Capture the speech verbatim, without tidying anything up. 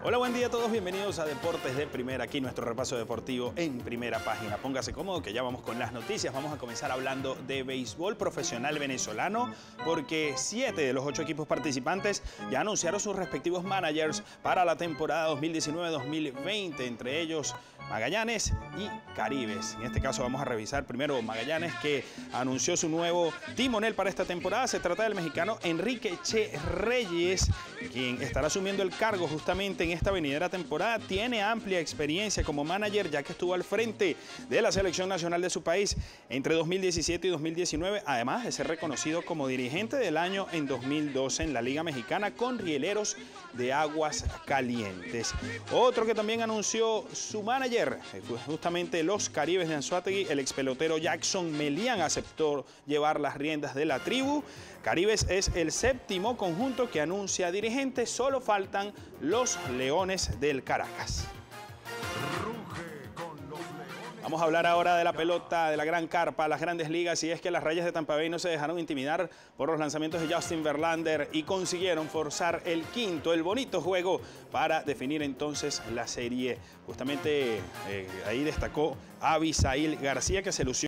Hola, buen día a todos, bienvenidos a Deportes de Primera, aquí nuestro repaso deportivo en primera página. Póngase cómodo que ya vamos con las noticias. Vamos a comenzar hablando de béisbol profesional venezolano porque siete de los ocho equipos participantes ya anunciaron sus respectivos managers para la temporada dos mil diecinueve dos mil veinte, entre ellos Magallanes y Caribes. En este caso vamos a revisar primero Magallanes, que anunció su nuevo timonel para esta temporada. Se trata del mexicano Enrique Che Reyes, quien estará asumiendo el cargo justamente en esta venidera temporada. Tiene amplia experiencia como manager, ya que estuvo al frente de la selección nacional de su país entre dos mil diecisiete y dos mil diecinueve, además de ser reconocido como dirigente del año en dos mil doce en la Liga Mexicana con Rieleros de Aguas Calientes. Otro que también anunció su manager fue justamente los Caribes de Anzoátegui. El expelotero Jackson Melián aceptó llevar las riendas de la tribu. Caribes es el séptimo conjunto que anuncia dirigente, solo faltan los Leones del Caracas. Vamos a hablar ahora de la pelota de la gran carpa, las grandes ligas, y es que las Rayas de Tampa Bay no se dejaron intimidar por los lanzamientos de Justin Verlander y consiguieron forzar el quinto, el bonito juego, para definir entonces la serie. Justamente eh, ahí destacó Abisail García, que se lució